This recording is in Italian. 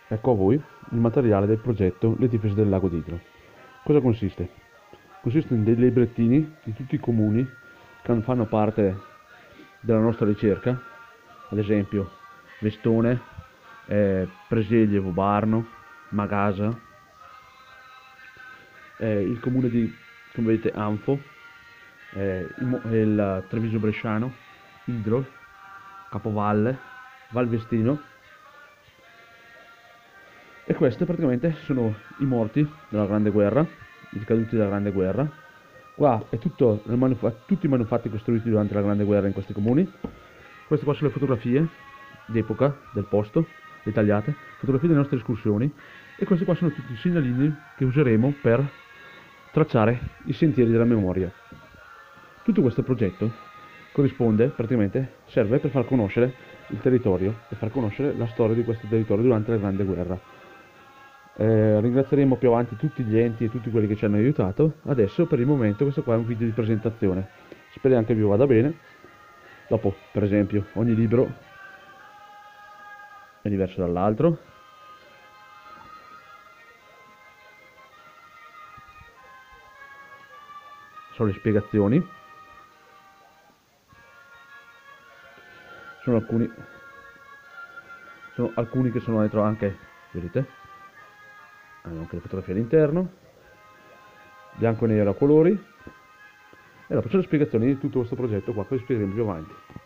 Ecco a voi il materiale del progetto Le difese del lago d'Idro. Cosa consiste? Consiste in dei librettini di tutti i comuni che fanno parte della nostra ricerca, ad esempio Vestone, Preseglio, Vobarno, Magasa, il comune di, come vedete, Anfo, il Treviso Bresciano, Idro, Capovalle, Valvestino. E questi praticamente sono i morti della Grande Guerra, i caduti della Grande Guerra. Qua è tutto tutti i manufatti costruiti durante la Grande Guerra in questi comuni. Queste qua sono le fotografie d'epoca del posto, dettagliate, fotografie delle nostre escursioni, e questi qua sono tutti i segnalini che useremo per tracciare i sentieri della memoria. Tutto questo progetto corrisponde, praticamente, serve per far conoscere il territorio e far conoscere la storia di questo territorio durante la Grande Guerra. Ringrazieremo più avanti tutti gli enti e tutti quelli che ci hanno aiutato. Adesso per il momento questo qua è un video di presentazione, speriamo che vi vada bene. Dopo, per esempio, ogni libro è diverso dall'altro. Sono le spiegazioni, sono alcuni che sono dentro anche, vedete, hanno anche le fotografie all'interno, bianco e nero a colori, e dopo c'è le spiegazioni di tutto questo progetto qua che vi spiegheremo più avanti.